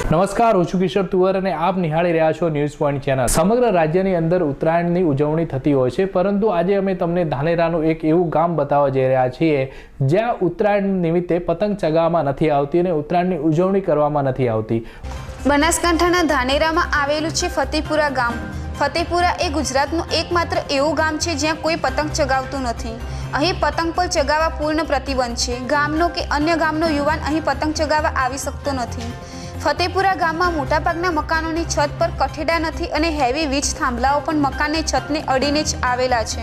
નમસ્કાર, હું છું કિશોર તુવર અને આપ નિહાળી રહ્યા છો ન્યૂઝ પોઈન્ટ ચેનલ। સમગ્ર રાજ્યની અંદર ઉત્તરાયણની ઉજવણી થતી હોય છે, પરંતુ આજે અમે તમને ધાનેરાનું એક એવું ગામ બતાવવા જઈ રહ્યા છીએ જ્યાં ઉત્તરાયણ નિમિત્તે પતંગ ચગાવવામાં નથી આવતી અને ઉત્તરાયણની ઉજવણી કરવામાં નથી આવતી। બનાસકાંઠાના ધાનેરામાં આવેલું છે ફતેપુરા ગામ। ફતેપુરા એ ગુજરાતનું એકમાત્ર એવું ગામ છે જ્યાં કોઈ પતંગ ચગાવતું નથી। અહીં પતંગ પર ચગાવવા પૂર્ણ પ્રતિબંધ છે। ગામનો કે અન્ય ગામનો યુવાન અહીં પતંગ ચગાવવા આવી શકતો નથી। ફતેપુરા ગામમાં મોટાભાગના મકાનોની છત પર કઠેડા નથી અને હેવી વીજ થાંભલાઓ પણ મકાનની છતને અડીને જ આવેલા છે,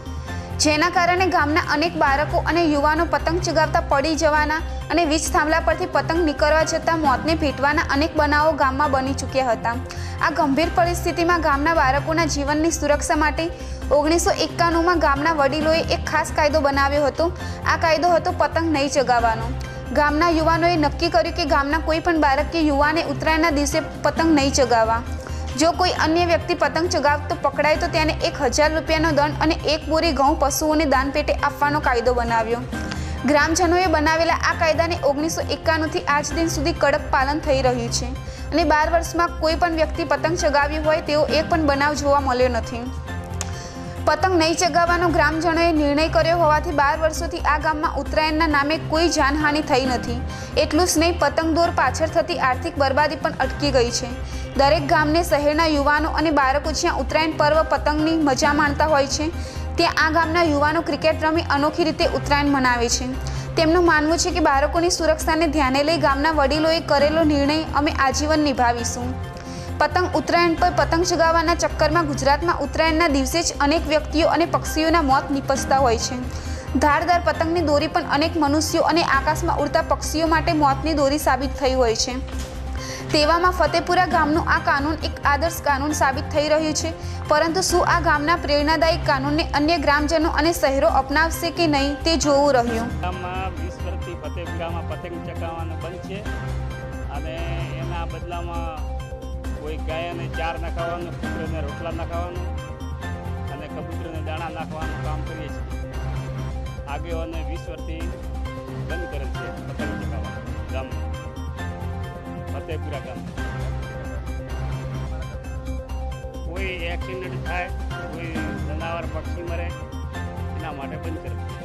જેના કારણે ગામના અનેક બાળકો અને યુવાનો પતંગ ચગાવતા પડી જવાના અને વીજ થાંભલા પરથી પતંગ નીકળવા જતાં મોતને ભેટવાના અનેક બનાવો ગામમાં બની ચૂક્યા હતા। આ ગંભીર પરિસ્થિતિમાં ગામના બાળકોના જીવનની સુરક્ષા માટે 1991માં ગામના વડીલોએ એક ખાસ કાયદો બનાવ્યો હતો। આ કાયદો હતો પતંગ નહીં ચગાવવાનો। ગામના યુવાનોએ નક્કી કર્યું કે ગામના કોઈ પણ બાળક કે યુવાને ઉત્તરાયણના દિવસે પતંગ નહીં ચગાવવા। જો કોઈ અન્ય વ્યક્તિ પતંગ ચગાવતો પકડાય તો તેને 1000 રૂપિયાનો દંડ અને 1 બોરી ઘઉં પશુઓને દાન પેટે આપવાનો કાયદો બનાવ્યો। ગ્રામજનોએ બનાવેલા આ કાયદાને 1991થી આજ દિન સુધી કડક પાલન થઈ રહ્યું છે અને 12 વર્ષમાં કોઈ પણ વ્યક્તિ પતંગ ચગાવ્યું હોય તેવો એક પણ બનાવ જોવા મળ્યો નથી। પતંગ નહીં ચગાવવાનો ગ્રામજનોએ નિર્ણય કર્યો હોવાથી 12 વર્ષોથી આ ગામમાં ઉત્તરાયણના નામે કોઈ જાનહાનિ થઈ નથી। એટલું જ નહીં, પતંગ દોર પાછળ થતી આર્થિક બરબાદી પણ અટકી ગઈ છે। દરેક ગામને શહેરના યુવાનો અને બાળકો જ્યાં ઉત્તરાયણ પર્વ પતંગની મજા માણતા હોય છે, ત્યાં આ ગામના યુવાનો ક્રિકેટ રમી અનોખી રીતે ઉત્તરાયણ મનાવે છે। તેમનું માનવું છે કે બાળકોની સુરક્ષાને ધ્યાને લઈ ગામના વડીલોએ કરેલો નિર્ણય અમે આજીવન નિભાવીશું। પતંગ ઉત્તરાયણ પર પતંગ ચગાવવાના ચક્કરમાં ગુજરાતમાં ઉત્તરાયણના દિવસે જ અનેક વ્યક્તિઓ અને પક્ષીઓના મોત નિપજતા હોય છે। ધારદાર પતંગની દોરી પણ અનેક મનુષ્યો અને આકાશમાં ઉડતા પક્ષીઓ માટે મોતની દોરી સાબિત થઈ હોય છે। તેવામાં ફતેપુરા ગામનું આ કાનૂન એક આદર્શ કાનૂન સાબિત થઈ રહ્યું છે, પરંતુ શું આ ગામના પ્રેરણાદાયી કાનૂનને અન્ય ગ્રામજનો અને શહેરો અપનાવશે કે નહીં તે જોવું રહ્યું। ગામમાં 20 વર્ષથી ફતેપુરામાં પતંગ ચગાવવાનું બંધ છે અને એના બદલામાં કોઈ ગાયને ચાર નાખવાનું, કબૂતરને રોટલા નાખવાનું અને કબૂતરને દાણા નાખવાનું કામ કરીએ છીએ। આગેવાને 20 વર્ષથી બંધ કરેલ છે પતંગ ચગાવવાનું ગામમાં, ફતેપુરા ગામમાં। કોઈ એક્સિડન્ટ થાય, કોઈ જનાવર પક્ષી મરે, એના માટે બંધ કરેલ છે।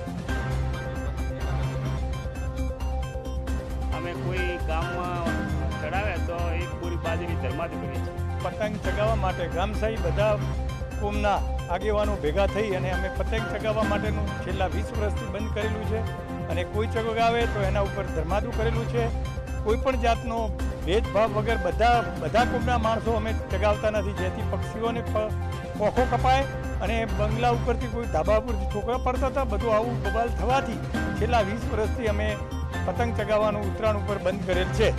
અમે કોઈ ગામમાં ચડાવે તો 1 બોરી બાજરી ધર્માથી કરીએ છીએ। પતંગ ચગાવવા માટે ગામસાઈ બધા કોમના આગેવાનો ભેગા થઈ અને અમે પતંગ ચગાવવા માટેનું છેલ્લા 20 વર્ષથી બંધ કરેલું છે અને કોઈ ચગાવે તો એના ઉપર ધર્માદું કરેલું છે। કોઈ પણ જાતનો ભેદભાવ વગર બધા કોમના માણસો અમે ચગાવતા નથી, જેથી પક્ષીઓને પોખો કપાય અને બંગલા ઉપરથી કોઈ ધાબા ઉપરથી છોકરા પડતા હતા। બધું આવું બબાલ થવાથી છેલ્લા 20 વર્ષથી અમે પતંગ ચગાવવાનું ઉત્તરાયણ ઉપર બંધ કરેલ છે।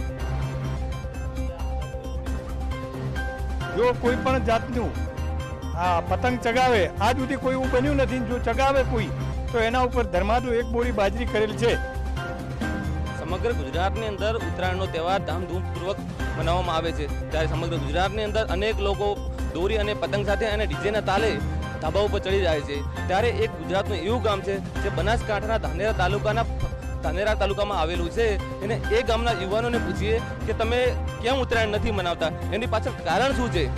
જો કોઈ પણ જાતનું પતંગ ચગાવે, આજ સુધી કોઈ એવું બન્યું નથી, જો ચગાવે કોઈ તો એના ઉપર ધર્માદું 1 બોરી બાજરી કરેલ છે। સમગ્ર ગુજરાતની અંદર ઉત્તરાયણનો તહેવાર ધામધૂમપૂર્વક મનાવવામાં આવે છે, ત્યારે સમગ્ર ગુજરાતની અંદર અનેક લોકો દોરી અને પતંગ સાથે અને ડીજેના તાલે ધાબા ઉપર ચડી જાય છે। ત્યારે એક ગુજરાતનું એવું ગામ છે જે બનાસકાંઠાના ધાનેરા તાલુકામાં આવેલું છે, અને એ ગામના યુવાનોને પૂછીએ કે તમે કેમ ઉત્તરાયણ નથી મનાવતા, એની પાછળ કારણ શું છે?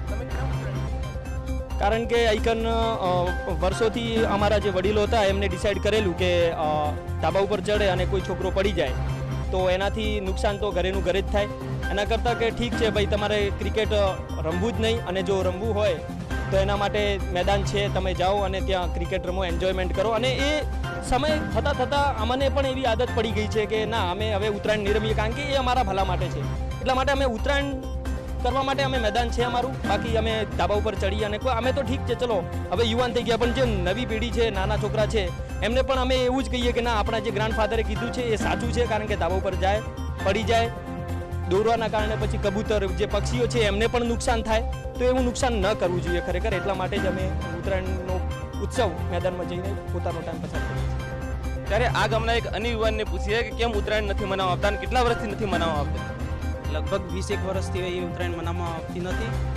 કારણ કે આઈકન વર્ષોથી અમારા જે વડીલો હતા એમને ડિસાઈડ કરેલું કે ધાબા ઉપર ચડે અને કોઈ છોકરો પડી જાય તો એનાથી નુકસાન તો ઘરેનું ઘરે જ થાય। એના કરતાં કે ઠીક છે ભાઈ, તમારે ક્રિકેટ રમવું જ નહીં, અને જો રમવું હોય તો એના માટે મેદાન છે, તમે જાઓ અને ત્યાં ક્રિકેટ રમો, એન્જોયમેન્ટ કરો। અને એ સમય થતાં અમને પણ એવી આદત પડી ગઈ છે કે ના, અમે હવે ઉત્તરાયણ નહીં રમીએ, કારણ કે એ અમારા ભલા માટે છે। એટલા માટે અમે ઉત્તરાયણ કરવા માટે અમે મેદાન છે અમારું, બાકી અમે ધાબા ઉપર ચડીએ અને અમે તો ઠીક છે, ચલો હવે યુવાન થઈ ગયા, પણ જે નવી પેઢી છે, નાના છોકરા છે, એમને પણ અમે એવું જ કહીએ કે ના, આપણા જે ગ્રાન્ડફાધરે કીધું છે એ સાચું છે, કારણ કે ધાબા ઉપર જાય, પડી જાય, દોરવાના કારણે પછી કબૂતર જે પક્ષીઓ છે એમને પણ નુકસાન થાય, તો એવું નુકસાન ન કરવું જોઈએ ખરેખર। એટલા માટે જ અમે ઉત્તરાયણનો ઉત્સવ મેદાનમાં જઈને પોતાનો ટાઈમ પસાર કરીએ છીએ। ત્યારે આ ગામના એક અન્ય યુવાનને પૂછીએ કે કેમ ઉત્તરાયણ નથી મનાવવા આવતા અને કેટલા વર્ષથી નથી મનાવવા આવતા? લગભગ 20 વર્ષથી એ ઉત્તરાયણ મનાવવામાં આવતી નથી।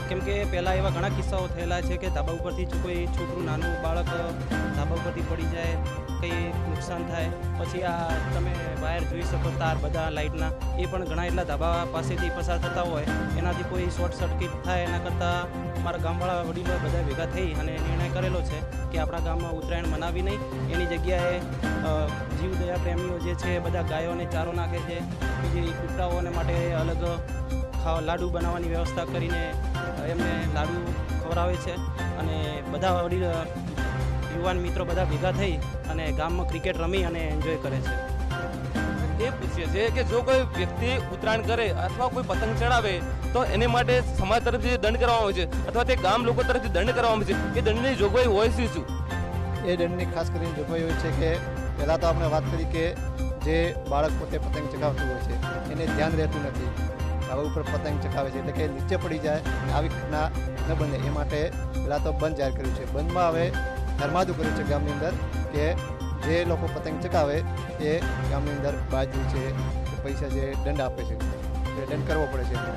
કેમ કે પહેલાં એવા ઘણા કિસ્સાઓ થયેલા છે કે ધાબા ઉપરથી કોઈ છોકરું નાનું બાળક ધાબા ઉપરથી પડી જાય, કંઈ નુકસાન થાય. પછી આ તમે વાયર જોઈ શકો તાર બધા લાઇટના, એ પણ ઘણા એટલા ધાબા પાસેથી પસાર થતા હોય, એનાથી કોઈ શોર્ટ સર્કિટ થાય. એના કરતાં અમારા ગામવાળા વડીલો બધા ભેગા થઈ અને નિર્ણય કરેલો છે કે આપણા ગામમાં ઉત્તરાયણ મનાવી નહીં, એની જગ્યાએ જીવદયા પ્રેમીઓ જે છે બધા ગાયોને ચારો નાખે છે, બીજી કૂતરાઓને માટે અલગ લાડુ બનાવવાની વ્યવસ્થા કરીને એમને લાડુ ખવડાવે છે. અને બધા વડીલ યુવાન મિત્રો બધા ભેગા થઈ અને ગામમાં ક્રિકેટ રમી અને એન્જોય કરે છે. એ પૂછીએ છીએ કે જો કોઈ વ્યક્તિ ઉત્તરાયણ કરે અથવા કોઈ પતંગ ચડાવે તો એને માટે સમાજ તરફથી જે દંડ કરવામાં આવે છે અથવા તે ગામ લોકો તરફથી દંડ કરવામાં આવે છે, એ દંડની જોગવાઈ હોય શું? એ દંડની ખાસ કરીને જોગવાઈ હોય છે કે પહેલાં તો આપણે વાત કરી કે જે બાળક પોતે પતંગ ચગાવતું હોય છે એને ધ્યાન રહેતું નથી, ધાબા ઉપર પતંગ ચગાવે છે એટલે કે નીચે પડી જાય, આવી ઘટના ન બને એ માટે પહેલાં તો બંધ જાહેર કર્યું છે. બંધમાં હવે ધર્માદું કર્યું છે ગામની અંદર કે જે લોકો પતંગ ચગાવે એ ગામની અંદર બાજુ છે પૈસા જે દંડ આપે છે એ દંડ કરવો પડે છે.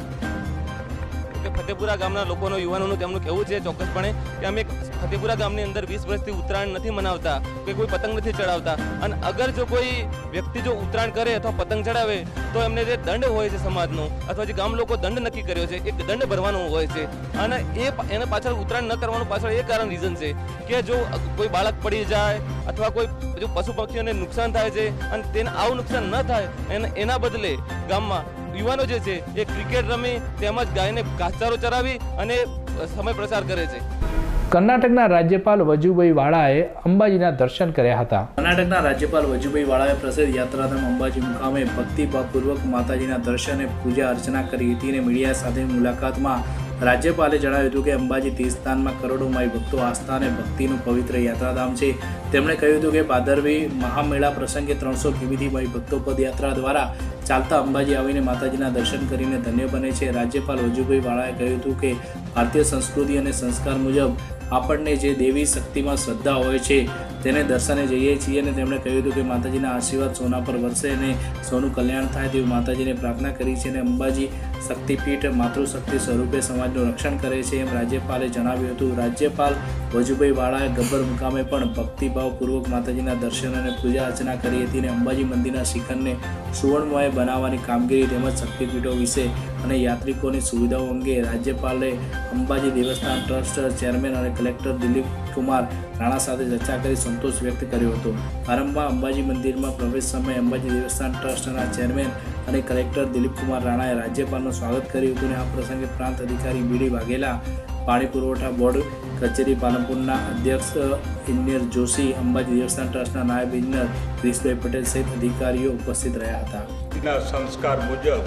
કે ફતેપુરા ગામના લોકોનો યુવાનોનું તેમનું કહેવું છે ચોક્કસપણે કે અમે ફતેપુરા ગામની અંદર 20 વર્ષથી ઉત્તરાયણ નથી મનાવતા કે કોઈ પતંગ નથી ચડાવતા, અને અગર જો કોઈ વ્યક્તિ જો ઉત્તરાયણ કરે અથવા પતંગ ચડાવે તો એમને જે દંડ હોય છે સમાજનો અથવા જે ગામ લોકો દંડ નક્કી કર્યો છે એ દંડ ભરવાનો હોય છે. અને એને પાછળ ઉત્તરાયણ ન કરવાનું પાછળ એ કારણ રીઝન છે કે જો કોઈ બાળક પડી જાય અથવા કોઈ જો પશુ પક્ષીઓને નુકસાન થાય છે અને તેને આવું નુકસાન ન થાય એના બદલે ગામમાં યુવાનો જે છે એ ક્રિકેટ રમી તેમજ ગાયને ઘાસચારો ચરાવી અને સમય પ્રસાર કરે છે. કર્ણાટકના રાજ્યપાલ વજુભાઈ વાળાએ અંબાજીના દર્શન કર્યા હતા. કર્ણાટકના રાજ્યપાલ વજુભાઈ વાળાએ પ્રસિદ્ધ યાત્રાધામ અંબાજી મુકામે ભક્તિભાવપૂર્વક માતાજીના દર્શન અને પૂજા અર્ચના કરી હતી અને મીડિયા સાથેની મુલાકાતમાં રાજ્યપાલે જણાવ્યું હતું કે અંબાજી તીર્થસ્થાનમાં કરોડો માઈ ભક્તો આસ્થા અને ભક્તિનું પવિત્ર યાત્રાધામ છે. તેમણે કહ્યું હતું કે ભાદરવી મહામેળા પ્રસંગે 300 કિમીથી માઈ ભક્તો પદયાત્રા દ્વારા ચાલતા અંબાજી આવીને માતાજીના દર્શન કરીને ધન્ય બને છે. રાજ્યપાલ વજુભાઈ વાળાએ કહ્યું હતું કે ભારતીય સંસ્કૃતિ અને સંસ્કાર મુજબ આપણને જે દેવી શક્તિમાં શ્રદ્ધા હોય છે તેને દર્શને જઈએ છીએ અને તેમણે કહ્યું હતું કે માતાજીના આશીર્વાદ સોના પર વરસે અને સૌનું કલ્યાણ થાય તેવી માતાજીને પ્રાર્થના કરી છે અને અંબાજી શક્તિપીઠ માતૃશક્તિ સ્વરૂપે સમાજનું રક્ષણ કરે છે એમ રાજ્યપાલે જણાવ્યું હતું. રાજ્યપાલ વજુભાઈ વાળાએ ગબ્બર મુકામે પણ ભક્તિભાવપૂર્વક માતાજીના દર્શન અને પૂજા અર્ચના કરી હતી અને અંબાજી મંદિરના શિખરને સુવર્ણમય બનાવવાની કામગીરી તેમજ શક્તિપીઠો વિશે અને યાત્રિકોની સુવિધાઓ અંગે રાજ્યપાલે અંબાજી દેવસ્થાન ટ્રસ્ટ ચેરમેન અને કલેક્ટર દિલીપ કુમાર રાણા સાથે ચર્ચા કરી સંતોષ વ્યક્ત કર્યો હતો. આરંભમાં અંબાજી મંદિરમાં પ્રવેશ સમયે અંબાજી દેવસ્થાન ટ્રસ્ટના ચેરમેન અને કલેક્ટર દિલીપ કુમાર રાણાએ રાજ્યપાલનું સ્વાગત કર્યું હતું અને આ પ્રસંગે પ્રાંત અધિકારી બીડી વાઘેલા, પાણી પુરવઠા બોર્ડ કચેરી પાલનપુરના અધ્યક્ષ ઇન્જિનિયર જોશી, અંબાજી દેવસ્થાન ટ્રસ્ટના નાયબ ઇજનેર ક્રિશભાઈ પટેલ સહિત અધિકારીઓ ઉપસ્થિત રહ્યા હતા. સંસ્કાર મુજબ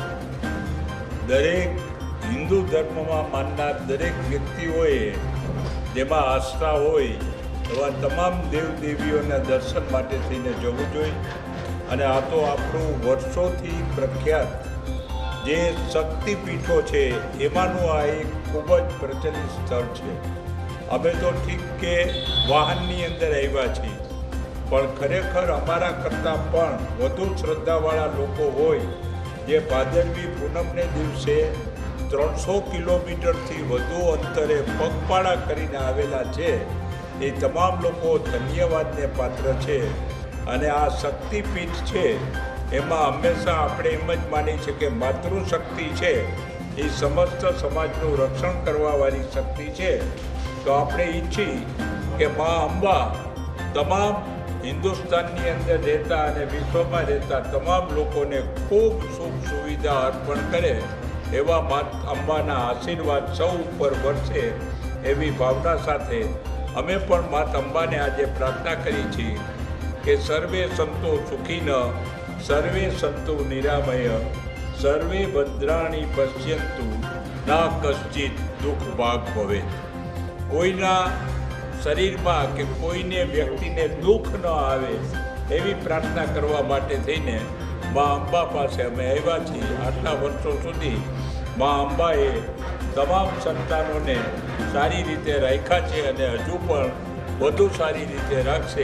દરેક હિન્દુ ધર્મમાં માનનાર દરેક વ્યક્તિઓએ જેમાં આસ્થા હોય એવા તમામ દેવદેવીઓના દર્શન માટે થઈને જવું જોઈએ. અને આ તો આપણું વર્ષોથી પ્રખ્યાત જે શક્તિપીઠો છે એમાંનું આ એક ખૂબ જ પ્રચલિત સ્થળ છે. અમે તો ઠીક કે વાહનની અંદર આવ્યા છીએ, પણ ખરેખર અમારા કરતાં પણ વધુ શ્રદ્ધાવાળા લોકો હોય જે ભાદરવી પૂનમને દિવસે 300 કિલોમીટરથી વધુ અંતરે પગપાળા કરીને આવેલા છે, એ તમામ લોકો ધન્યવાદને પાત્ર છે. અને આ શક્તિપીઠ છે એમાં હંમેશા આપણે એમ જ માની છે કે માતૃશક્તિ છે એ સમસ્ત સમાજનું રક્ષણ કરવાવાળી શક્તિ છે. તો આપણે ઈચ્છી કે મા અંબા તમામ હિન્દુસ્તાનની અંદર રહેતા અને વિશ્વમાં રહેતા તમામ લોકોને ખૂબ સુખ સુવિધા અર્પણ કરે એવા માત અંબાના આશીર્વાદ સૌ ઉપર વરસે એવી ભાવના સાથે અમે પણ માત અંબાને આજે પ્રાર્થના કરી છીએ કે સર્વે સંતો સુખીન, સર્વે સંતો નિરામય, સર્વે ભદ્રાણી પશ્યંતુ, ના કશ્ચિત દુઃખ ભાગ ભવે. કોઈના શરીરમાં કે કોઈને વ્યક્તિને દુઃખ ન આવે એવી પ્રાર્થના કરવા માટે થઈને મા અંબા પાસે અમે આવ્યા છીએ. આટલા વર્ષો સુધી મા અંબાએ તમામ સંતાનોને સારી રીતે રાખ્યા છે અને હજુ પણ વધુ સારી રીતે રાખશે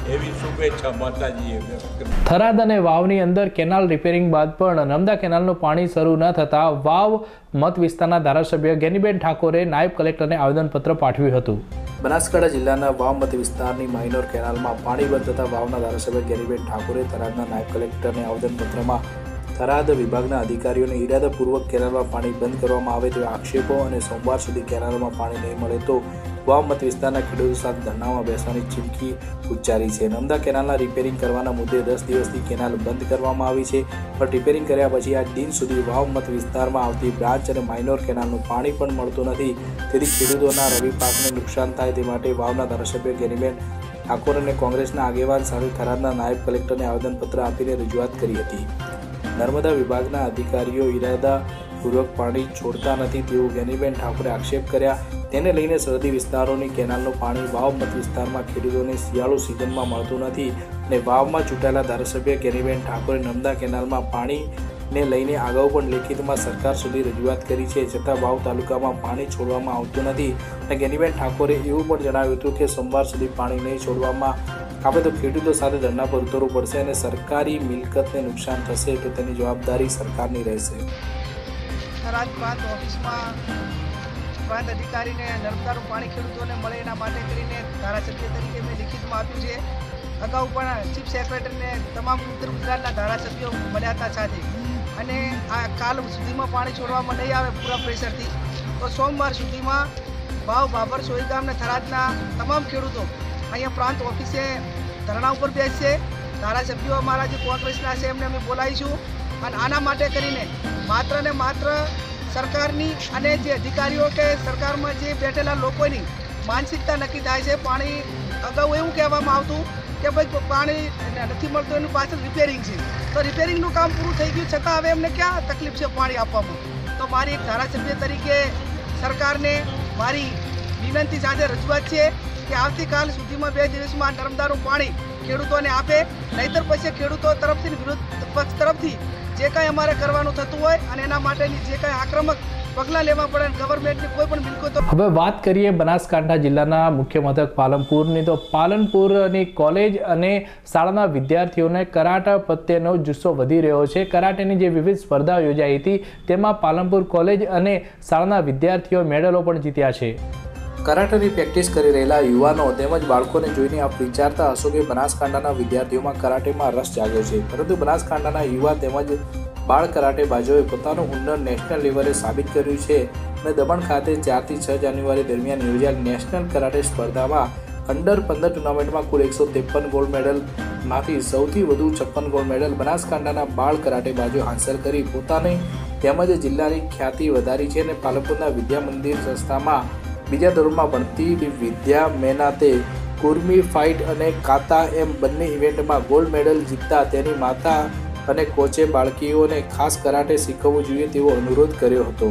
એવી શુભેચ્છા માતાજીએ વ્યક્ત કરી. થરાદ અને વાવની અંદર કેનાલ રિપેરિંગ બાદ પણ નર્મદા કેનાલનું પાણી શરૂ ન થતાં વાવ મત વિસ્તારના ધારાસભ્ય ગેનીબેન ઠાકોરે નાયબ કલેક્ટરને આવેદનપત્ર પાઠવ્યું હતું. બનાસકાંઠા જિલ્લાના વાવ મત વિસ્તારની માઇનોર કેનાલમાં પાણી બંધ થતાં વાવના ધારાસભ્ય ગેનીબેન ઠાકોરે થરાદના નાયબ કલેક્ટરને આવેદનપત્રમાં થરાદ વિભાગના અધિકારીઓને ઇરાદાપૂર્વક કેનાલમાં પાણી બંધ કરવામાં આવે તેવા આક્ષેપો અને સોમવાર સુધી કેનાલમાં પાણી નહીં મળે તો વાવ મત વિસ્તારના ખેડૂતો સાથે ધરણામાં બેસવાની ચીમકી ઉચ્ચારી છે. નર્મદા કેનાલના રિપેરિંગ કરવાના મુદ્દે 10 દિવસથી કેનાલ બંધ કરવામાં આવી છે, પણ રિપેરિંગ કર્યા પછી આજ દિન સુધી વાવ મત વિસ્તારમાં આવતી બ્રાન્ચ અને માઇનોર કેનાલનું પાણી પણ મળતું નથી. તેથી ખેડૂતોના રવિ પાકને નુકસાન થાય તે માટે વાવના ધારાસભ્ય ગેનીબેન ઠાકોર અને કોંગ્રેસના આગેવાન સાથે થરાદના નાયબ કલેક્ટરને આવેદનપત્ર આપીને રજૂઆત કરી હતી. નર્મદા વિભાગના અધિકારીઓ ઇરાદાપૂર્વક પાણી છોડતા નથી તેવું ગેનીબેન ઠાકોરે આક્ષેપ કર્યા. તેને લઈને સરહદી વિસ્તારોની કેનાલનું પાણી વાવ મત વિસ્તારમાં ખેડૂતોને શિયાળુ સિઝનમાં મળતું નથી અને વાવમાં ચૂંટાયેલા ધારાસભ્ય ગેનીબેન ઠાકોરે નર્મદા કેનાલમાં પાણીને લઈને અગાઉ પણ લેખિતમાં સરકાર સુધી રજૂઆત કરી છે, છતાં વાવ તાલુકામાં પાણી છોડવામાં આવતું નથી. અને ગેનીબેન ઠાકોરે એવું પણ જણાવ્યું હતું કે સોમવાર સુધી પાણી નહીં છોડવામાં આવે તો ખેડૂતો સાથે ધરણા પર ઉતરવું પડશે અને સરકારી મિલકતને નુકસાન થશે તો તેની જવાબદારી સરકારની રહેશે. થરાદ પ્રાંત ઓફિસમાં પ્રાંત અધિકારીને નર્મદાનું પાણી ખેડૂતોને મળે એના માટે કરીને ધારાસભ્ય તરીકે મેં લિખિતમાં આપ્યું છે. અગાઉ પણ ચીફ સેક્રેટરીને તમામ ઉત્તર ગુજરાતના ધારાસભ્યો મળ્યા હતા સાથે, અને આ કાલ સુધીમાં પાણી છોડવામાં નહીં આવે પૂરા પ્રેશરથી તો સોમવાર સુધીમાં વાવ, બાબર, સોઈગામ અને થરાદના તમામ ખેડૂતો અહીંયા પ્રાંત ઓફિસે ધરણા ઉપર બેસશે. ધારાસભ્યો અમારા જે કોંગ્રેસના છે એમને અમે બોલાવીશું અને આના માટે કરીને માત્ર ને માત્ર સરકારની અને જે અધિકારીઓ કે સરકારમાં જે બેઠેલા લોકોની માનસિકતા નક્કી થાય છે. પાણી અગાઉ એવું કહેવામાં આવતું કે ભાઈ પાણી નથી મળતું એનું પાછળ રિપેરિંગ છે, તો રિપેરિંગનું કામ પૂરું થઈ ગયું છતાં હવે એમને ક્યાં તકલીફ છે પાણી આપવામાં. તો મારી એક ધારાસભ્ય તરીકે સરકારને મારી વિનંતી સાથે રજૂઆત છે કે આવતીકાલ સુધીમાં 2 દિવસમાં નર્મદાનું પાણી ખેડૂતોને આપે, નહીંતર પછી ખેડૂતો તરફથી વિરોધ પક્ષ તરફથી જે કાંઈ અમારે કરવાનું થતું હોય અને એના માટેની જે કાંઈ આક્રમક પગલાં લેવા પડે ગવર્મેન્ટની કોઈ પણ મિલકતો. હવે વાત કરીએ બનાસકાંઠા જિલ્લાના મુખ્ય મથક પાલનપુરની, તો પાલનપુરની કોલેજ અને શાળાના વિદ્યાર્થીઓને કરાટે પ્રત્યેનો જુસ્સો વધી રહ્યો છે. કરાટેની જે વિવિધ સ્પર્ધાઓ યોજાઈ હતી તેમાં પાલનપુર કોલેજ અને શાળાના વિદ્યાર્થીઓ મેડલો પણ જીત્યા છે. કરાટેની પ્રેક્ટિસ કરી રહેલા યુવાનો તેમજ બાળકોને જોઈને આપ વિચારતા હશો કે બનાસકાંઠાના વિદ્યાર્થીઓમાં કરાટેમાં રસ જાગ્યો છે, પરંતુ બનાસકાંઠાના યુવા તેમજ બાળ કરાટેબાજોએ પોતાનું હુનર નેશનલ લેવલે સાબિત કર્યું છે અને દમણ ખાતે 4 થી 6 જાન્યુઆરી દરમિયાન યોજાયેલ નેશનલ કરાટે સ્પર્ધામાં અંડર 15 ટુર્નામેન્ટમાં કુલ 153 ગોલ્ડ મેડલમાંથી સૌથી વધુ 56 ગોલ્ડ મેડલ બનાસકાંઠાના બાળ કરાટેબાજો હાંસલ કરી પોતાની તેમજ જિલ્લાની ખ્યાતિ વધારી છે. અને પાલનપુરના વિદ્યા મંદિર સંસ્થામાં બીજા ધોરણમાં ભણતી વિદ્યા મેનાતે કુર્મી ફાઇટ અને કાતા એમ બંને ઇવેન્ટમાં ગોલ્ડ મેડલ જીતતા તેની માતા અને કોચે બાળકીઓને ખાસ કરાટે શીખવવું જોઈએ તેવો અનુરોધ કર્યો હતો.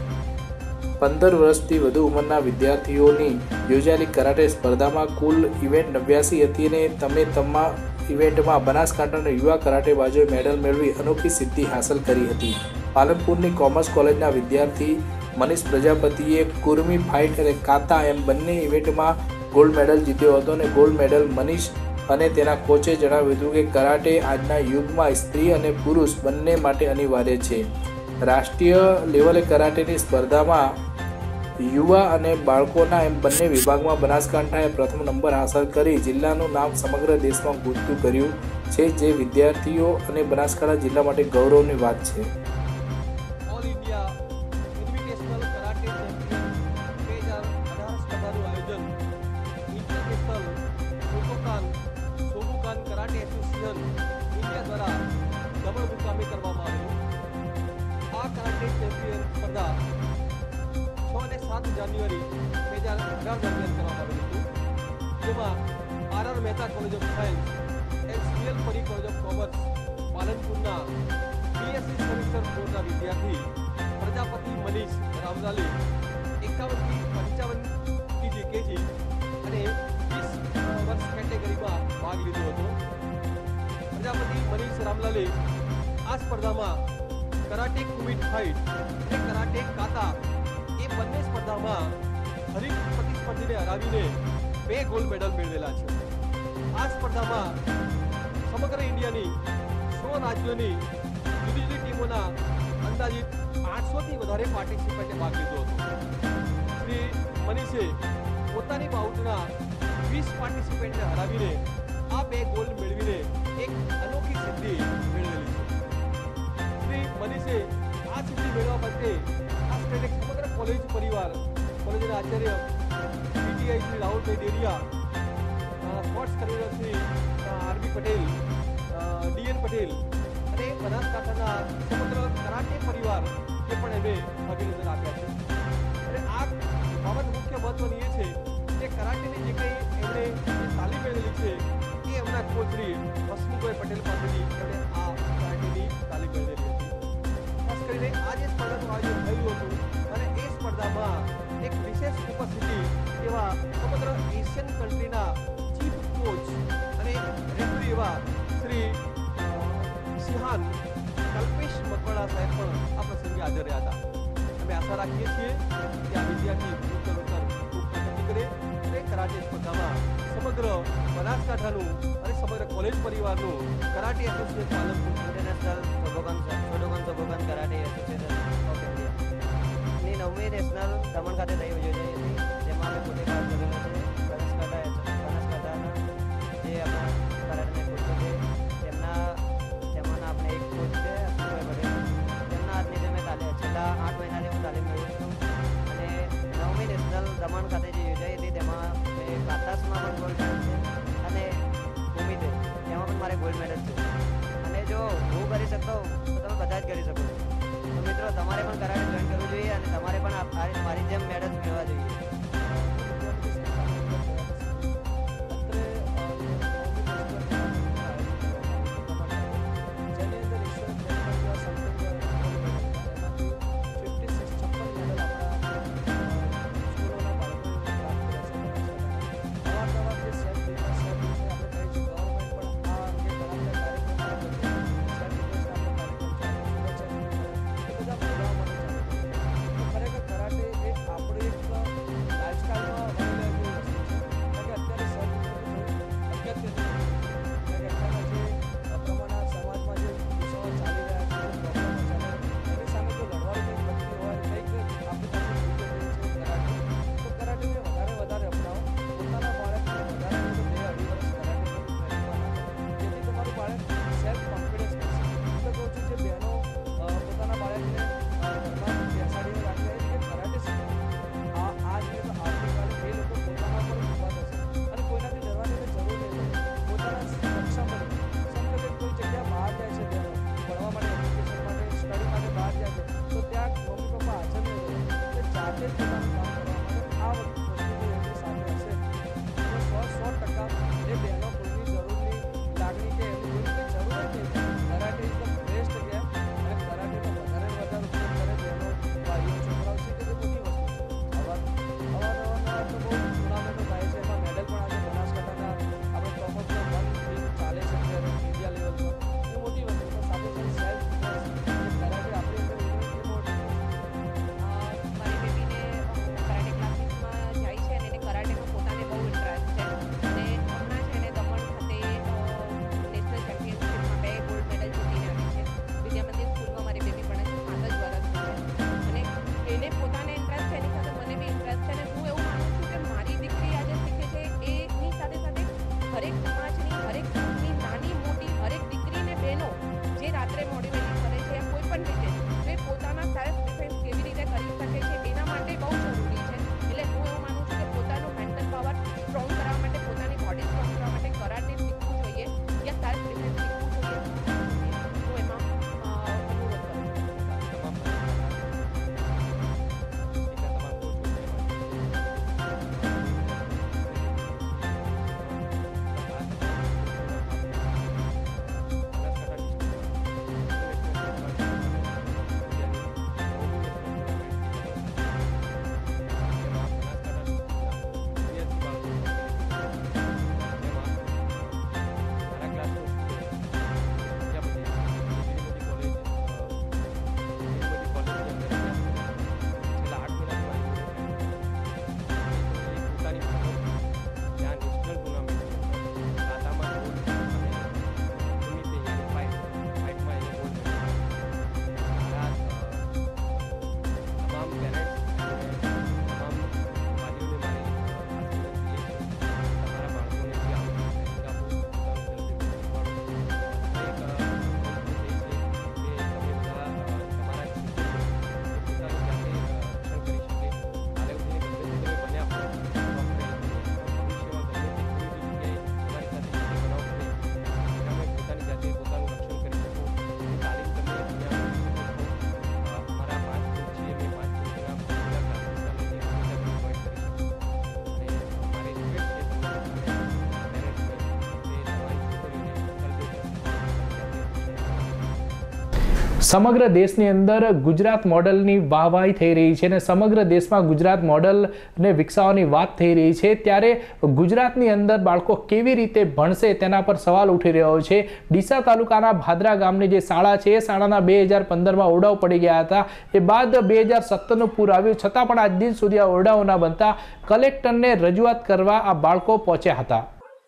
15 વર્ષથી વધુ ઉંમરના વિદ્યાર્થીઓની યોજાયેલી કરાટે સ્પર્ધામાં કુલ ઇવેન્ટ 89 હતી અને તમામ ઇવેન્ટમાં બનાસકાંઠાના યુવા કરાટેબાજોએ મેડલ મેળવી અનોખી સિદ્ધિ હાંસલ કરી હતી. પાલનપુરની કોમર્સ કોલેજના વિદ્યાર્થી મનીષ પ્રજાપતિએ કુર્મી ફાઇટ અને કાતા એમ બંને ઇવેન્ટમાં ગોલ્ડ મેડલ જીત્યો હતો અને ગોલ્ડ મેડલ મનીષ અને તેના કોચે જણાવ્યું હતું કે કરાટે આજના યુગમાં સ્ત્રી અને પુરુષ બંને માટે અનિવાર્ય છે. રાષ્ટ્રીય લેવલે કરાટેની સ્પર્ધામાં યુવા અને બાળકોના એમ બંને વિભાગમાં બનાસકાંઠાએ પ્રથમ નંબર હાંસલ કરી જિલ્લાનું નામ સમગ્ર દેશમાં ગુંજતું કર્યું છે, જે વિદ્યાર્થીઓ અને બનાસકાંઠા જિલ્લા માટે ગૌરવની વાત છે. જાન્યુઆરી 2018 દરમિયાન કરવામાં આવેલું હતું, જેમાં R Mehta college of science and C L Pari college of commerce પાલનપુરના બીએસસી સેમિસ્ટર 4ના વિદ્યાર્થી પ્રજાપતિ મનીષ રામલાલે 51 થી 55 કેજી અને 20 વર્ષ કેટેગરીમાં ભાગ લીધો હતો. પ્રજાપતિ મનીષ રામલાલે આ સ્પર્ધામાં કરાટે કુમિટ ફાઇટ અને કરાટે કાતા એ બંને સ્પર્ધામાં હરીફ પ્રતિસ્પર્ધીને હરાવીને 2 ગોલ્ડ મેડલ મેળવેલા છે. આ સ્પર્ધામાં સમગ્ર ઇન્ડિયાની 100 રાજ્યોની જુદી જુદી ટીમોના અંદાજિત 800થી વધારે પાર્ટિસિપન્ટે ભાગ લીધો હતો. શ્રી મનીષે પોતાની બાઉટના 20 પાર્ટિસિપન્ટને હરાવીને આ 2 ગોલ્ડ મેળવીને એક અનોખી સિદ્ધિ મેળવેલી છે. શ્રી મનીષે આ સિદ્ધિ મેળવવા માટે ખાસ કરીને સમગ્ર કોલેજ પરિવાર, કોલેજના આચાર્ય PTI Shri Rahulbhai Deriya, sports convener Shri R B Patel, D N Patel અને બનાસકાંઠાના સમગ્ર કરાટે પરિવાર એ પણ એમને અભિનંદન આપ્યા છે. અને આ બાબત મુખ્ય મહત્વની એ છે કે કરાટેની જે કંઈ એમણે તાલીમ મેળવેલી છે એ એમના કોચ શ્રી હસમુખભાઈ પટેલ પાસેથી એમણે આ કરાટેની તાલીમ મેળવેલી હતી. ખાસ કરીને આ જે સ્પર્ધાનું આયોજન થયું હતું અને એ સ્પર્ધામાં એક વિશેષ ઉપસ્થિતિ એવા સમગ્ર એશિયન કન્ટ્રીના ચીફ કોચ અને રેફરી એવા શ્રી સિહાન કલ્પેશ મકવાણા સાહેબ પણ આ પ્રસંગે હાજર રહ્યા હતા. અમે આશા રાખીએ છીએ કે આ વિદ્યાર્થી ઉત્તરોત્તર ખૂબ પ્રગતિ કરે અને કરાટે સ્પર્ધામાં સમગ્ર બનાસકાંઠાનું અને સમગ્ર કોલેજ પરિવારનું karate association Palanpur international Shotokan karate association of ઇન્ડિયાની 9મી નેશનલ દમણ ખાતે થઈ યોજાઈ હતી, જેમાં અમે પોતે ભાગ લીધેલો છે. બનાસકાંઠાના જે આપણા કરાટેના કોચો છે તેમાંના આપણે એક કોચ છે હસમુખભાઈ પટેલ, તેમના હાથની જે મેં છેલ્લા 8 મહિનાથી હું તાલીમ મેળવું છું. અને 9મી નેશનલ દમણ ખાતે જે યોજાઈ હતી તેમાં મેં કાતાસમાં પણ ગોલ્ડ મેડલ છે અને ભૂમિતે તેમાં પણ મારે ગોલ્ડ મેડલ છે. અને જો હું કરી શકતો તો તમે બધા જ કરી શકો છો. તો મિત્રો, તમારે પણ કરાટે જોઈન કરવું જોઈએ અને તમારે પણ મારી જેમ મેડલ મેળવવા જોઈએ. સમગ્ર દેશની અંદર ગુજરાત મોડલની વાહવાહી થઈ રહી છે અને સમગ્ર દેશમાં ગુજરાત મોડલને વિકસાવવાની વાત થઈ રહી છે, ત્યારે ગુજરાતની અંદર બાળકો કેવી રીતે ભણશે તેના પર સવાલ ઉઠી રહ્યો છે। ડીસા તાલુકાના ભાદરા ગામની જે શાળા છે એ શાળાના 2015માં ઓરડાઓ પડી ગયા હતા। એ બાદ 2017નું પૂર આવ્યું, છતાં પણ આજ દિન સુધી આ ઓરડાઓ ન બનતા કલેક્ટરને રજૂઆત કરવા આ બાળકો પહોંચ્યા હતા।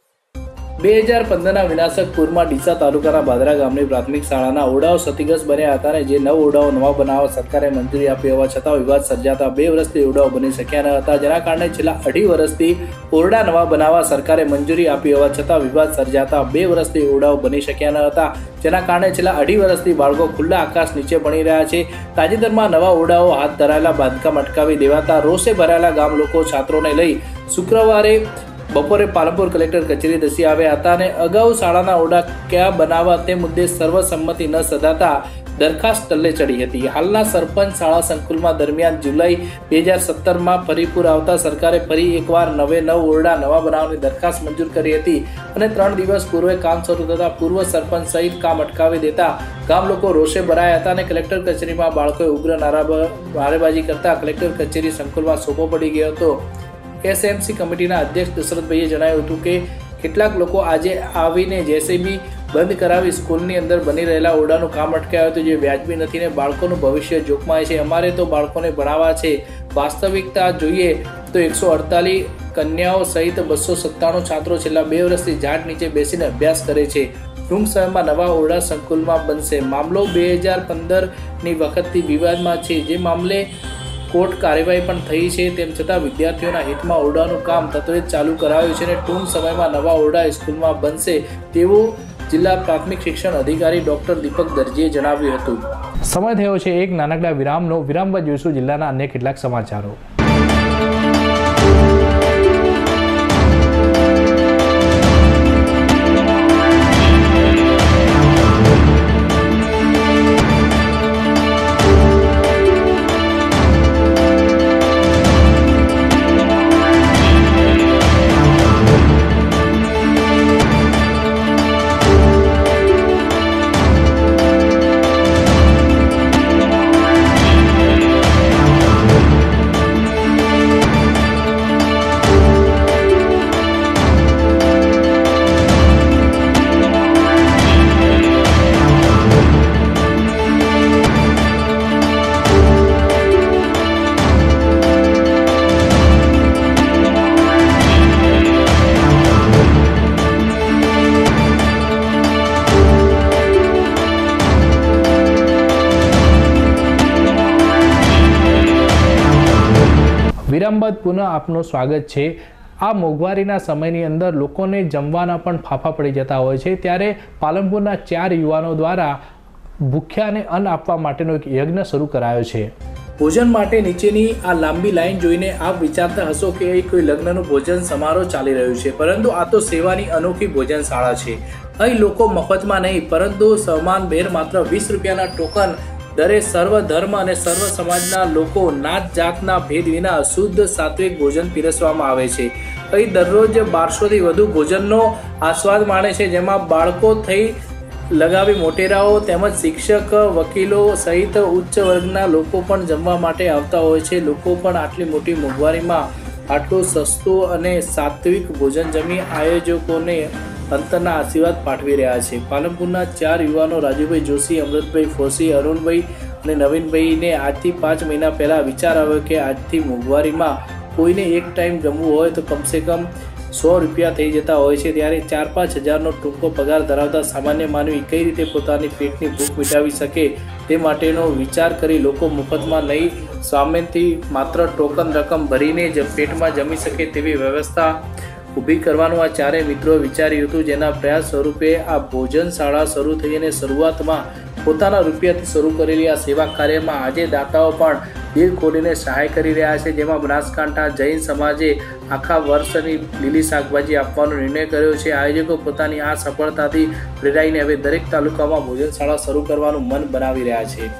2015ના વિનાશક પૂરમાં ડીસા તાલુકાના ભાદરા ગામની પ્રાથમિક શાળાના ઓરડાઓ ક્ષતિગ્રસ્ત બન્યા હતા અને જે 9 ઓરડાઓ નવા બનાવવા સરકારે મંજૂરી આપી હોવા છતાં વિવાદ સર્જાતા 2 વર્ષથી ઓરડાઓ બની શક્યા ન હતા, જેના કારણે છેલ્લા 2.5 વર્ષથી ઓરડા નવા બનાવવા સરકારે મંજૂરી આપી હોવા છતાં વિવાદ સર્જાતા 2 વર્ષથી ઓરડાઓ બની શક્યા ન હતા, જેના કારણે છેલ્લા 2.5 વર્ષથી બાળકો ખુલ્લા આકાશ નીચે ભણી રહ્યા છે। તાજેતરમાં નવા ઓરડાઓ હાથ ધરાયેલા બાંધકામ અટકાવી દેવાતા રોષે ભરાયેલા ગામ લોકો છાત્રોને લઈ શુક્રવારે બપોરે પાલનપુર કલેક્ટર કચેરી ધસી આવ્યા હતા અને અગાઉ શાળાના ઓરડા ક્યાં બનાવવા તે મુદ્દે સર્વસંમતિ ન સધાતા દરખાસ્ત ટલ્લે ચડી હતી। હાલના સરપંચ શાળા સંકુલમાં દરમિયાન જુલાઈ 2017માં ફરી પૂર આવતા સરકારે ફરી એકવાર 9 ઓરડા નવા બનાવવાની દરખાસ્ત મંજૂર કરી હતી અને 3 દિવસ પૂર્વે કામ શરૂ થતા પૂર્વ સરપંચ સહિત કામ અટકાવી દેતા ગામ લોકો રોષે ભરાયા હતા અને કલેક્ટર કચેરીમાં બાળકોએ ઉગ્ર નારેબાજી કરતા કલેક્ટર કચેરી સંકુલમાં સોપો પડી ગયો હતો। એસએમસી કમિટીના અધ્યક્ષ દશરથભાઈએ જણાવ્યું હતું કે કેટલાક લોકો આજે આવીને જેસીબી બંધ કરાવી સ્કૂલની અંદર બની રહેલા ઓરડાનું કામ અટકાવ્યું હતું, જે વ્યાજબી નથી ને બાળકોનું ભવિષ્ય જોખમાય છે। અમારે તો બાળકોને ભણાવવા છે। વાસ્તવિકતા જોઈએ તો 148 કન્યાઓ સહિત 297 છાત્રો છેલ્લા 2 વર્ષથી ઝાડ નીચે બેસીને અભ્યાસ કરે છે। ટૂંક સમયમાં નવા ઓરડા સંકુલમાં બનશે। મામલો 2015ની વખતથી વિવાદમાં છે, જે મામલે કોર્ટ કાર્યવાહી પણ થઈ છે, તેમ છતાં વિદ્યાર્થીઓના હિતમાં ઓરડાનું કામ તત્વે ચાલુ કરાયું છે અને ટૂંક સમયમાં નવા ઓરડા સ્કૂલમાં બનશે તેવું જિલ્લા પ્રાથમિક શિક્ષણ અધિકારી ડોક્ટર દીપક દરજીએ જણાવ્યું હતું। સમય થયો છે એક નાનકડા વિરામનો। વિરામ બાદ જોઈશું જિલ્લાના અન્ય કેટલાક સમાચારો। વિરામ બાદ પુનઃ આપનું સ્વાગત છે। આ મોંઘવારીના સમયની અંદર લોકોને જમવાના પણ ફાફા પડી જતા હોય છે, ત્યારે પાલનપુરના 4 યુવાનો દ્વારા ભૂખ્યાને અન્ન આપવા માટેનો એક યજ્ઞ શરૂ કરાયો છે। ભોજન માટે નીચેની આ લાંબી લાઈન જોઈને આપ વિચારતા હશો કે એ કોઈ લગ્નનું ભોજન સમારોહ ચાલી રહ્યું છે, પરંતુ આ તો સેવાની અનોખી ભોજનશાળા છે। અહીં લોકો મફતમાં નહીં પરંતુ સમાનભેર માત્ર 20 રૂપિયાના ટોકન દરે સર્વ ધર્મ અને સર્વ સમાજના લોકો નાત જાતના ભેદ વિના શુદ્ધ સાત્વિક ભોજન પીરસવામાં આવે છે। અહીં દરરોજ 1200થી વધુ ભોજનનો આસ્વાદ માણે છે, જેમાં બાળકો થઈ લગાવી મોટેરાઓ તેમજ શિક્ષક, વકીલો સહિત ઉચ્ચ વર્ગના લોકો પણ જમવા માટે આવતા હોય છે। લોકો પણ આટલી મોટી મોંઘવારીમાં આટલું સસ્તું અને સાત્વિક ભોજન જમી આયોજકોને અંતરના આશીર્વાદ પાઠવી રહ્યા છે। પાલનપુરના 4 યુવાનો રાજુભાઈ જોશી, અમૃતભાઈ ફોસી, અરુણભાઈ અને નવીનભાઈને આજથી 5 મહિના પહેલા વિચાર આવ્યો કે આજથી મોંઘવારીમાં કોઈને એક ટાઈમ જમવું હોય તો કમસે કમ 100 રૂપિયા થઈ જતા હોય છે, ત્યારે 4-5 હજારનો ટૂંકો પગાર ધરાવતા સામાન્ય માનવી કઈ રીતે પોતાની પેટની ભૂખ મિટાવી શકે તે માટેનો વિચાર કરી લોકો મફતમાં નહીં સામેથી માત્ર ટોકન રકમ ભરીને જ પેટમાં જમી શકે તેવી વ્યવસ્થા ઊભી કરવાનું આ 4 મિત્રોએ વિચાર્યું હતું, જેના પ્રયાસ સ્વરૂપે આ ભોજનશાળા શરૂ થઈ અને શરૂઆતમાં પોતાના રૂપિયાથી શરૂ કરેલી આ સેવા કાર્યમાં આજે દાતાઓ પણ દિલ ખોલીને સહાય કરી રહ્યા છે। જેમાં બનાસકાંઠા જૈન સમાજે આખા વર્ષની લીલી શાકભાજી આપવાનો નિર્ણય કર્યો છે। આયોજકો પોતાની આ સફળતાથી પ્રેરાઈને હવે દરેક તાલુકામાં ભોજનશાળા શરૂ કરવાનું મન બનાવી રહ્યા છે।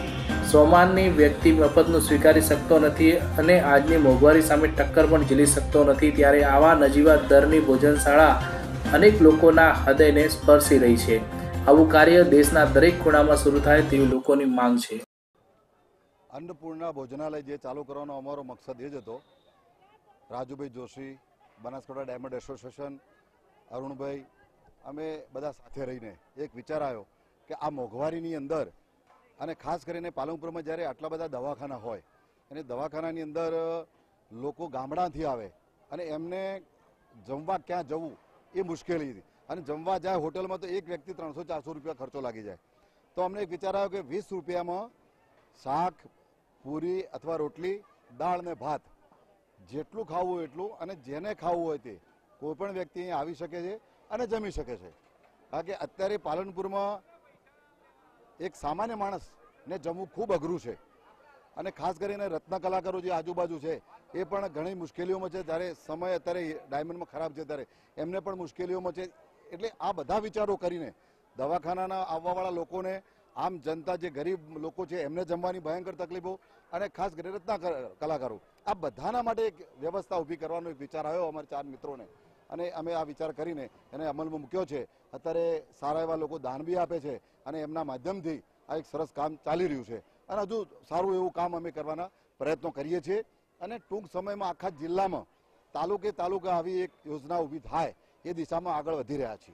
સોમાનની વ્યક્તિ મફતનું સ્વીકારી શકતો નથી અને આજની મોંઘવારી સામે ટક્કર પણ ઝીલી શકતો નથી, ત્યારે આવા નજીવા દરની ભોજનશાળા અનેક લોકોના હૃદયને સ્પર્શી રહી છે। આવું કાર્ય દેશના દરેક ખૂણામાં શરૂ થાય તેવી લોકોની માંગ છે. અન્નપૂર્ણા ભોજનાલય જે ચાલુ કરવાનો અમારો મકસદ એ જ હતો. રાજુભાઈ જોશી, બનાસકાંઠા ડાયમંડ એસોસિએશન, અરુણભાઈ, અમે બધા સાથે રહીને એક વિચાર આવ્યો કે આ મોંઘવારીની અંદર અને ખાસ કરીને પાલનપુરમાં જ્યારે આટલા બધા દવાખાના હોય અને દવાખાનાની અંદર લોકો ગામડાથી આવે અને એમને જમવા ક્યાં જવું એ મુશ્કેલી હતી અને જમવા જાય હોટલમાં તો એક વ્યક્તિ 300-400 રૂપિયા ખર્ચો લાગી જાય. તો અમને એક વિચાર આવ્યો કે 20 રૂપિયામાં શાક, પૂરી અથવા રોટલી, દાળ ને ભાત જેટલું ખાવું હોય એટલું અને જેને ખાવું હોય તે કોઈ પણ વ્યક્તિ અહીં આવી શકે છે અને જમી શકે છે. કારણ કે અત્યારે પાલનપુરમાં એક સામાન્ય માણસને જમવું ખૂબ અઘરું છે અને ખાસ કરીને રત્ન કલાકારો જે આજુબાજુ છે એ પણ ઘણી મુશ્કેલીઓમાં છે. ત્યારે સમય અત્યારે ડાયમંડમાં ખરાબ છે ત્યારે એમને પણ મુશ્કેલીઓમાં છે. એટલે આ બધા વિચારો કરીને દવાખાનાના આવવાવાળા લોકોને, આમ જનતા જે ગરીબ લોકો છે એમને જમવાની ભયંકર તકલીફો અને ખાસ કરીને રત્ન કલાકારો, આ બધાના માટે એક વ્યવસ્થા ઊભી કરવાનો એક વિચાર આવ્યો અમારા 4 મિત્રોને અને અમે આ વિચાર કરીને એને અમલમાં મૂક્યો છે. અત્યારે સારા એવા લોકો દાન બી આપે છે અને એમના માધ્યમથી આ એક સરસ કામ ચાલી રહ્યું છે અને હજુ સારું એવું કામ અમે કરવાના પ્રયત્નો કરીએ છીએ અને ટૂંક સમયમાં આખા જિલ્લામાં તાલુકે આવી એક યોજના ઊભી થાય એ દિશામાં આગળ વધી રહ્યા છીએ.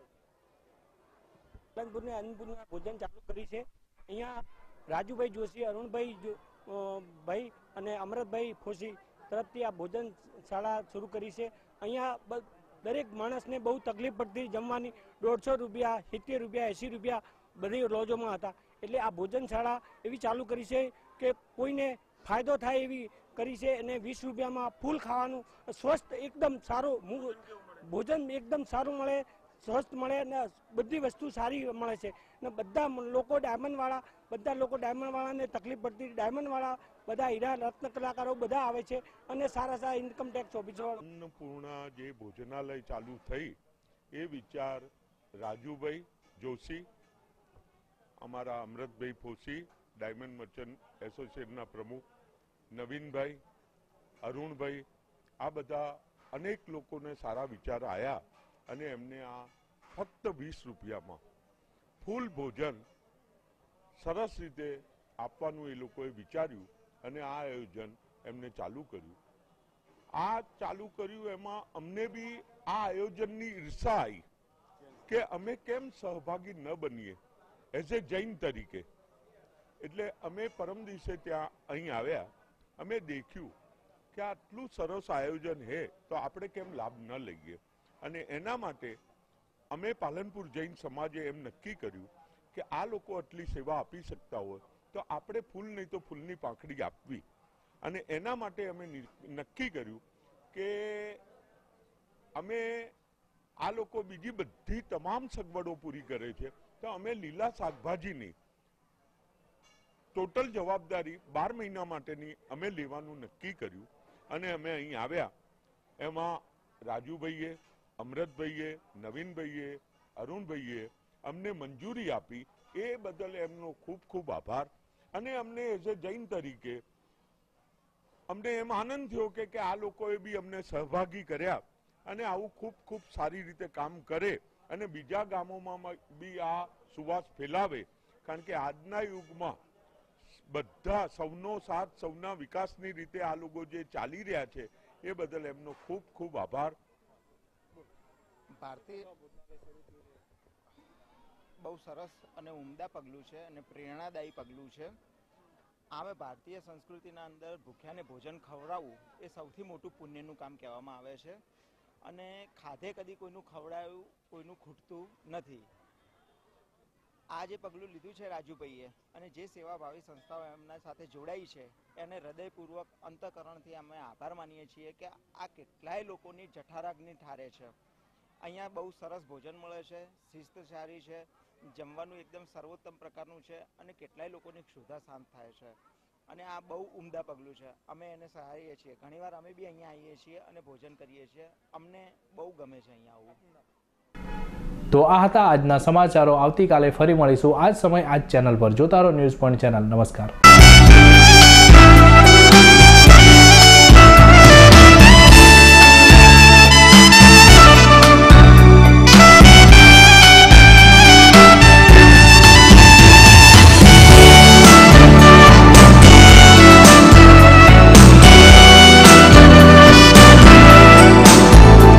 પાલનપુરને અન્નપૂર્ણા ભોજન ચાલુ કરી છે. અહીંયા રાજુભાઈ જોશી, અરુણભાઈ ભાઈ અને અમરતભાઈ ફોસી તરફથી આ ભોજન શાળા શરૂ કરી છે. અહીંયા દરેક માણસને બહુ તકલીફ પડતી જમવાની. 150 રૂપિયા, 70 રૂપિયા, 80 રૂપિયા બધી લોજોમાં હતા. એટલે આ ભોજન શાળા એવી ચાલુ કરી છે કે કોઈને ફાયદો થાય એવી કરી છે અને 20 રૂપિયામાં ફૂલ ખાવાનું, સ્વસ્થ એકદમ સારું ભોજન એકદમ સારું મળે, સ્વસ્થ મળે અને બધી વસ્તુ સારી મળે છે. અને બધા લોકો ડાયમંડવાળાને તકલીફ પડતી, ડાયમંડવાળા બધા હીરા રત્ન કલાકારો બધા આવે છે અને સારા ઇન્કમ ટેક્સ ઓફિસર. અન્નપૂર્ણા જે ભોજનાલય ચાલુ થઈ એ વિચાર રાજુભાઈ જોશી, અમારા અમરતભાઈ ફોસી, ડાયમંડ મર્ચન્ટ એસોસિએશનના પ્રમુખ, નવીનભાઈ, અરુણભાઈ, આ બધા અનેક લોકોને સારા વિચાર આવ્યા અને એમને આ ફક્ત 20 રૂપિયામાં ફૂલ ભોજન સરસ રીતે આપવાનું એ લોકોએ વિચાર્યું અને આ આયોજન એમને ચાલુ કર્યું. આ ચાલુ કર્યું એમાં અમને બી આ આયોજનની ઈર્ષા આવી કે અમે કેમ સહભાગી ન બનીએ એઝ એ જૈન તરીકે. એટલે અમે પરમ દિવસે ત્યાં અહીં આવ્યા, અમે દેખ્યું કે આટલું સરસ આયોજન હે તો આપણે કેમ લાભ ન લઈએ. અને એના માટે અમે પાલનપુર જૈન સમાજે એમ નક્કી કર્યું કે આ લોકો આટલી સેવા આપી શકતા હોય તો આપણે ફૂલ નહીં તો ફૂલની પાંખડી આપવી. અને એના માટે અમે નક્કી કર્યું કે અમે આ લોકો બીજી બધી તમામ સગવડો પૂરી કરે છે તો અમે લીલા શાકભાજીની ટોટલ જવાબદારી 12 મહિના માટેની અમે લેવાનું નક્કી કર્યું અને અમે અહીં આવ્યા. એમાં રાજુભાઈએ, અમરતભાઈએ, નવીનભાઈએ, અરુણભાઈએ અમને મંજૂરી આપી એ બદલ એમનો ખૂબ ખૂબ આભાર. અને અમને એઝ એ જૈન તરીકે અમને એમ આનંદ થયો કે આ લોકોએ બી અમને સહભાગી કર્યા અને આવું ખૂબ ખૂબ સારી રીતે કામ કરે અને બીજા ગામોમાં બી આ સુવાસ ફેલાવે. કારણ કે આજના યુગમાં બધા સૌનો સાથ, સૌના વિકાસની રીતે આ લોકો જે ચાલી રહ્યા છે એ બદલ એમનો ખૂબ ખૂબ આભાર. ભારતીય બહુ સરસ અને ઉમદા પગલું છે અને પ્રેરણાદાયી પગલું છે. આમે ભારતીય સંસ્કૃતિના અંદર ભૂખ્યાને ભોજન ખવડાવવું એ સૌથી મોટું પુણ્યનું કામ કહેવામાં આવે છે અને ખાધે કદી કોઈનું ખવડાવ્યું કોઈનું ખૂટતું નથી. આ જે પગલું લીધું છે રાજુભાઈએ અને જે સેવાભાવી સંસ્થાઓ એમના સાથે જોડાઈ છે એને હૃદયપૂર્વક અંતઃકરણથી અમે આભાર માનીએ છીએ કે આ કેટલાય લોકોની જઠરાગ્નિ ઠારે છે. અહીંયા બહુ સરસ ભોજન મળે છે, શિસ્ત સારી છે, જમવાનું એકદમ સર્વોત્તમ પ્રકારનું છે અને કેટલાય લોકોની ક્ષુધા શાંત થાય છે અને આ બહુ ઉમદા પગલું છે. અમે એને સહારીએ છીએ. ઘણીવાર અમે બી અહીંયા આવીએ છીએ અને ભોજન કરીએ છીએ. અમને બહુ ગમે છે અહીંયા આવું. તો આ હતા આજના સમાચારો. આવતીકાલે ફરી મળીશું આ જ સમય આ જ ચેનલ પર. જોતા રહો ન્યૂઝ પોઈન્ટ ચેનલ. નમસ્કાર.